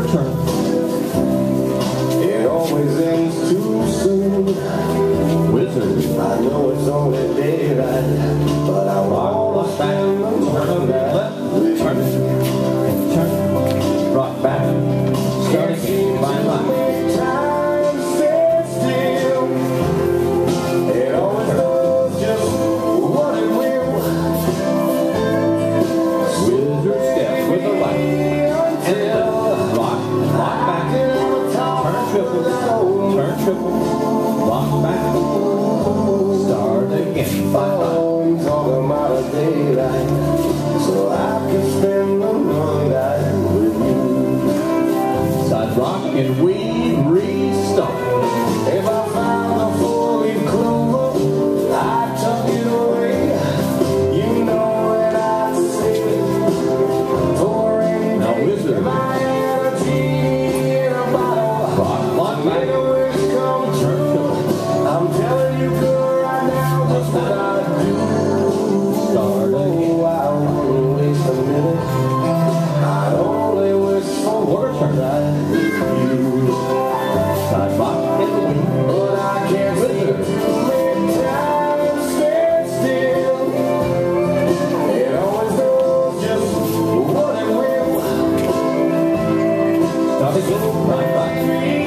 turn. It always ends too soon. Wizard. I know it's only daylight, but I wanna spend the night with turn, you. turn, rock back, start again, line, line. Time stands still. It always does just what it will. Wizard step with the right. And left, rock, rock back, turn triple, rock back, start again, 5-5. Talking about a daylight, so I can spend the night with you. Side rock and we restart. If I found a four-leaf clover, I'd tuck it away. You know that I'd save it for a rainy Now, day. Wizard. My energy in a bottle. Rock, rock back, Make a wish come turn triple, I'm telling you, girl, right now, just what I do. start again. Oh, I wouldn't waste a minute. I'd only wish for Quarter turn. that with you. Side rock and the wing. But I can't see Wizard. when time stands still. It always knows just what it will. Start again, right, right.